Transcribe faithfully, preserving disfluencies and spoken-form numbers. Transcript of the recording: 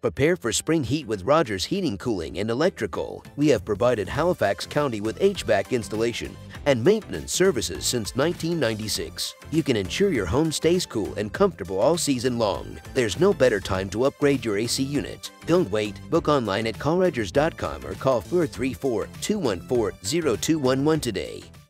Prepare for spring heat with Rogers Heating, Cooling, and Electrical. We have provided Halifax County with H V A C installation and maintenance services since nineteen ninety-six. You can ensure your home stays cool and comfortable all season long. There's no better time to upgrade your A C unit. Don't wait. Book online at call rogers dot com or call four three four, two one four, zero two one one today.